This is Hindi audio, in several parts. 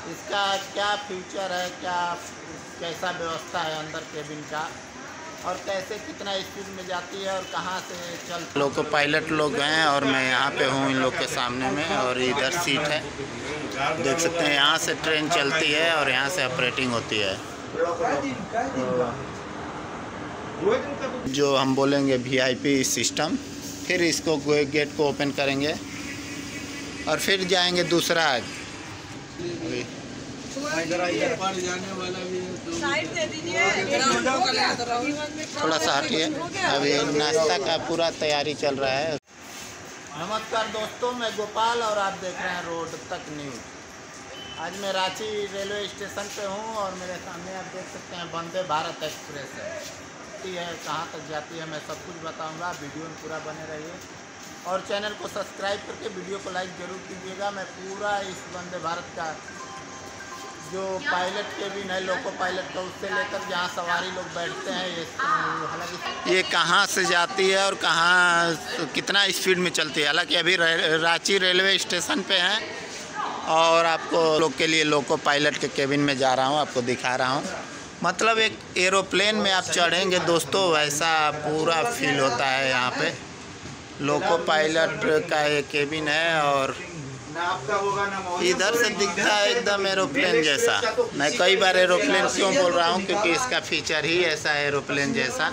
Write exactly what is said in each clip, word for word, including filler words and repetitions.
इसका क्या फ्यूचर है, क्या कैसा व्यवस्था है अंदर केबिन का, और कैसे कितना स्पीड में जाती है और कहाँ से चल। लोको पायलट लोग हैं और मैं यहाँ पे हूँ इन लोग के सामने में, और इधर सीट है देख सकते हैं। यहाँ से ट्रेन चलती है और यहाँ से ऑपरेटिंग होती है। जो हम बोलेंगे वीआईपी सिस्टम। फिर इसको गेट को ओपन करेंगे और फिर जाएंगे दूसरा। थोड़ा सा हटिए, अभी नाश्ता का पूरा तैयारी चल रहा है। नमस्कार दोस्तों, मैं गोपाल और आप देख रहे हैं रोड तक न्यूज़। आज मैं रांची रेलवे स्टेशन पे हूँ और मेरे सामने आप देख सकते हैं वंदे भारत एक्सप्रेस है है कहाँ तक जाती है मैं सब कुछ बताऊंगा। वीडियो में पूरा बने रहिए और चैनल को सब्सक्राइब करके वीडियो को लाइक ज़रूर कीजिएगा। मैं पूरा इस वंदे भारत का जो पायलट केबिन है, लोको पायलट का, उससे लेकर जहाँ सवारी लोग बैठते हैं, ये हालांकि ये कहाँ से जाती है और कहाँ कितना स्पीड में चलती है। हालांकि अभी रांची रेलवे स्टेशन पे हैं और आपको लोग के लिए लोको पायलट के केबिन में जा रहा हूँ, आपको दिखा रहा हूँ। मतलब एक एरोप्लेन में आप चढ़ेंगे दोस्तों, वैसा पूरा फील होता है। यहाँ पे लोको पायलट का ये केबिन है और इधर से दिखता है एकदम एरोप्लेन जैसा। मैं कई बार एरोप्लेन क्यों बोल रहा हूँ, क्योंकि इसका फीचर ही ऐसा है एरोप्लेन जैसा।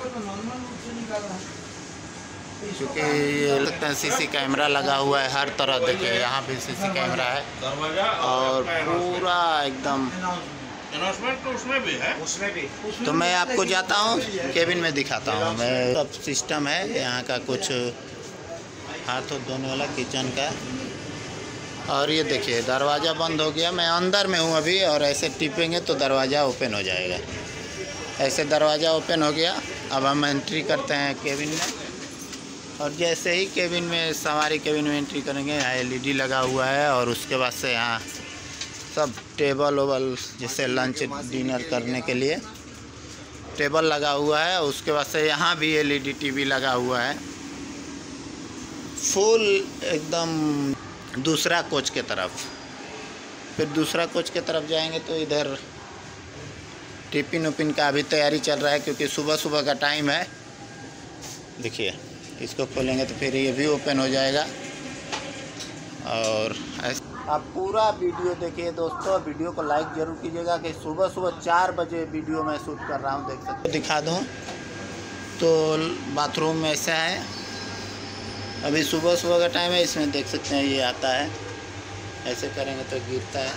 क्योंकि ये सीसी कैमरा लगा हुआ है हर तरह, देखिए यहाँ भी सीसी कैमरा है और पूरा एकदम अनाउंसमेंट तो उसमें भी है, उसमें भी। तो मैं आपको जाता हूँ केबिन में दिखाता हूँ मैं। सब सिस्टम है यहाँ का, कुछ हाथ धोने वाला किचन का। और ये देखिए दरवाज़ा बंद हो गया, मैं अंदर में हूँ अभी, और ऐसे टिपेंगे तो दरवाज़ा ओपन हो जाएगा। ऐसे दरवाज़ा ओपन हो गया। अब हम एंट्री करते हैं केबिन में, और जैसे ही केबिन में सवारी केबिन में एंट्री करेंगे, यहाँ एल ई डी लगा हुआ है और उसके बाद से यहाँ सब टेबल वोबल, जैसे लंच डिनर करने के लिए टेबल लगा हुआ है। उसके बाद से यहाँ भी एल ई डी टीवी लगा हुआ है। फुल एकदम दूसरा कोच के तरफ। फिर दूसरा कोच के तरफ जाएंगे तो इधर टिफिन उपिन का अभी तैयारी चल रहा है, क्योंकि सुबह सुबह का टाइम है। देखिए इसको खोलेंगे तो फिर ये भी ओपन हो जाएगा। और ऐसे आप पूरा वीडियो देखिए दोस्तों, वीडियो को लाइक ज़रूर कीजिएगा। कि सुबह सुबह चार बजे वीडियो मैं शूट कर रहा हूँ, देख सकते हैं। दिखा दूँ तो बाथरूम में ऐसा है, अभी सुबह सुबह का टाइम है। इसमें देख सकते हैं ये आता है, ऐसे करेंगे तो गिरता है।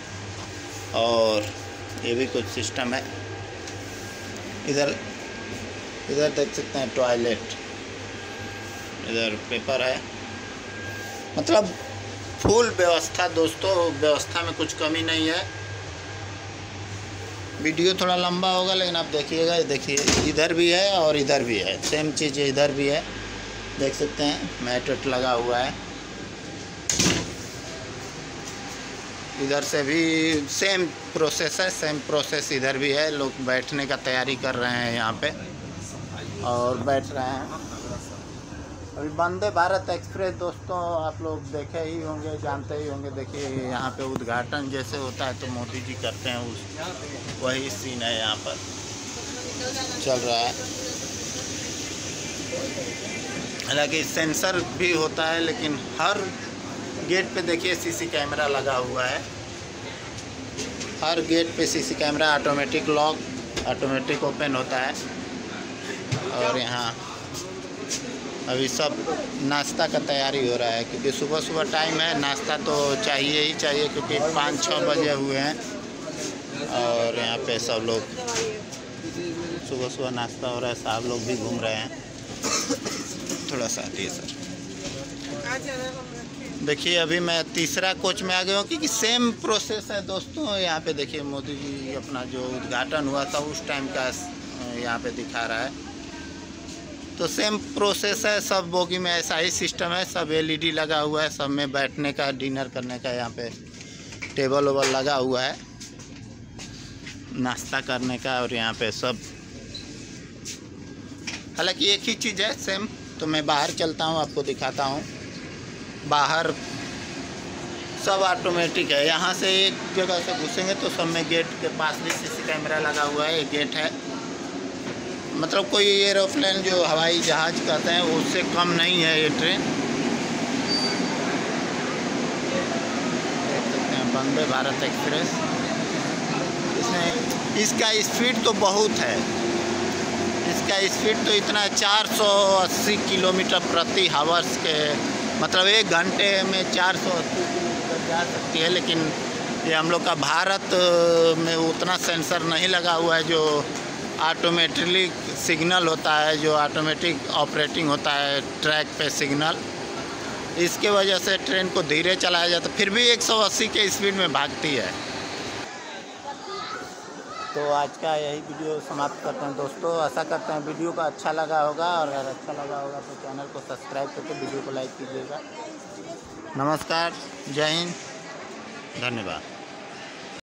और ये भी कुछ सिस्टम है। इधर इधर देख सकते हैं टॉयलेट, इधर पेपर है। मतलब फुल व्यवस्था दोस्तों, व्यवस्था में कुछ कमी नहीं है। वीडियो थोड़ा लंबा होगा लेकिन आप देखिएगा। देखिए इधर भी है और इधर भी है, सेम चीज़ इधर भी है, देख सकते हैं। मैट वेट लगा हुआ है। इधर से भी सेम प्रोसेस है, सेम प्रोसेस इधर भी है। लोग बैठने का तैयारी कर रहे हैं यहाँ पे और बैठ रहे हैं। अभी वंदे भारत एक्सप्रेस दोस्तों आप लोग देखे ही होंगे, जानते ही होंगे। देखिए यहाँ पे उद्घाटन जैसे होता है तो मोदी जी करते हैं, उस वही सीन है यहाँ पर चल रहा है। हालांकि सेंसर भी होता है, लेकिन हर गेट पे देखिए सीसी कैमरा लगा हुआ है। हर गेट पे C C camera, automatic lock, automatic open होता है। और यहाँ अभी सब नाश्ता का तैयारी हो रहा है, क्योंकि सुबह सुबह टाइम है। नाश्ता तो चाहिए ही चाहिए, क्योंकि पाँच छः बजे हुए हैं और यहाँ पे सब लोग सुबह सुबह नाश्ता हो रहा है। साहब लोग भी घूम रहे हैं। थोड़ा सा आती है सर। देखिए अभी मैं तीसरा कोच में आ गया हूँ, क्योंकि सेम प्रोसेस है दोस्तों। यहाँ पे देखिए मोदी जी अपना जो उद्घाटन हुआ था उस टाइम का यहाँ पे दिखा रहा है। तो सेम प्रोसेस है, सब बोगी में ऐसा ही सिस्टम है। सब एल ई डी लगा हुआ है, सब में बैठने का, डिनर करने का यहाँ पे टेबल वोबल लगा हुआ है, नाश्ता करने का। और यहाँ पे सब हालांकि एक ही चीज़ है सेम। तो मैं बाहर चलता हूँ, आपको दिखाता हूँ। बाहर सब ऑटोमेटिक है। यहाँ से एक जगह से घुसेंगे तो सब में गेट के पास भी सीसी कैमरा लगा हुआ है। एक गेट है, मतलब कोई एरोप्लेन जो हवाई जहाज़ कहते हैं उससे कम नहीं है ये ट्रेन। देख सकते हैं वंदे भारत एक्सप्रेस। इसमें इसका स्पीड तो बहुत है, इसका स्पीड तो इतना चार सौ अस्सी किलोमीटर प्रति हावर्स के, मतलब एक घंटे में चार सौ अस्सी किलोमीटर जा सकती है। लेकिन ये हम लोग का भारत में उतना सेंसर नहीं लगा हुआ है जो ऑटोमेटिकली सिग्नल होता है, जो ऑटोमेटिक ऑपरेटिंग होता है ट्रैक पे सिग्नल। इसके वजह से ट्रेन को धीरे चलाया जाता, फिर भी एक सौ अस्सी के स्पीड में भागती है। तो आज का यही वीडियो समाप्त करते हैं दोस्तों। आशा करते हैं वीडियो का अच्छा लगा होगा, और अगर अच्छा लगा होगा तो चैनल को सब्सक्राइब करके वीडियो को लाइक कीजिएगा। नमस्कार, जय हिंद, धन्यवाद।